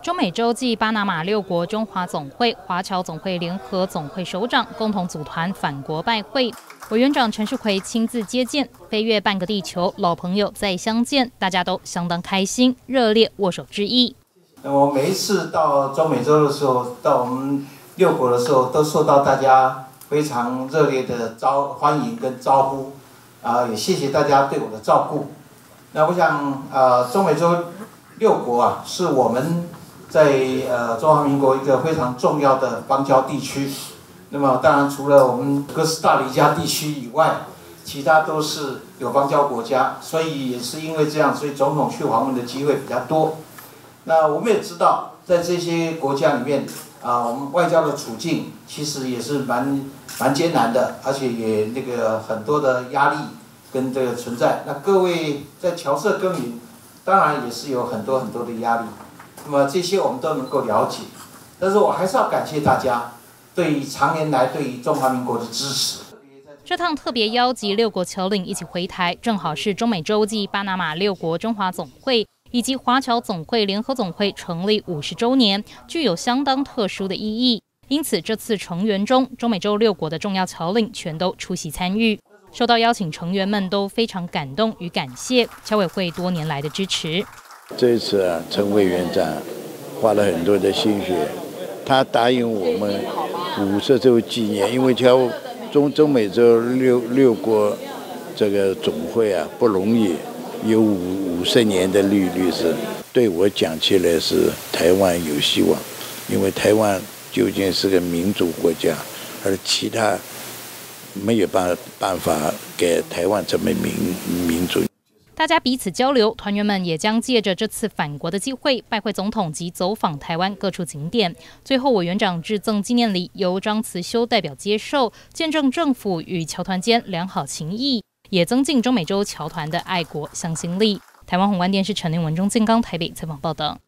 中美洲暨巴拿马6国中华总会、华侨总会联合总会首长共同组团返国拜会，委员长陈世奎亲自接见，飞越半个地球，老朋友再相见，大家都相当开心，热烈握手致意。 我每一次到中美洲的时候，到我们6国的时候，都受到大家非常热烈的欢迎跟招呼，也谢谢大家对我的照顾。那我想，中美洲6国啊，是我们在中华民国一个非常重要的邦交地区。那么当然除了我们哥斯达黎加地区以外，其他都是有邦交国家，所以也是因为这样，所以总统去访问的机会比较多。那我们也知道，在这些国家里面，我们外交的处境其实也是蛮艰难的，而且也很多的压力跟这个存在。那各位在侨社耕耘，当然也是有很多的压力。那么这些我们都能够了解，但是我还是要感谢大家对于长年来对于中华民国的支持。 这趟特别邀集6国侨领一起回台，正好是中美洲暨巴拿马6国中华总会以及华侨总会联合总会成立50周年，具有相当特殊的意义。因此，这次成员中，中美洲6国的重要侨领全都出席参与。受到邀请，成员们都非常感动与感谢侨委会多年来的支持。 这一次陈委员长花了很多的心血，他答应我们50周纪念，因为中美洲六国这个总会不容易，有50年的历史，对我讲起来是台湾有希望，因为台湾究竟是个民主国家，而其他没有办法给台湾这么民主。 大家彼此交流，团员们也将借着这次返国的机会，拜会总统及走访台湾各处景点。最后，委员长致赠纪念礼由张慈修代表接受，见证政府与侨团间良好情谊，也增进中美洲侨团的爱国向心力。台湾宏观电视陈令文、钟建刚台北采访报道。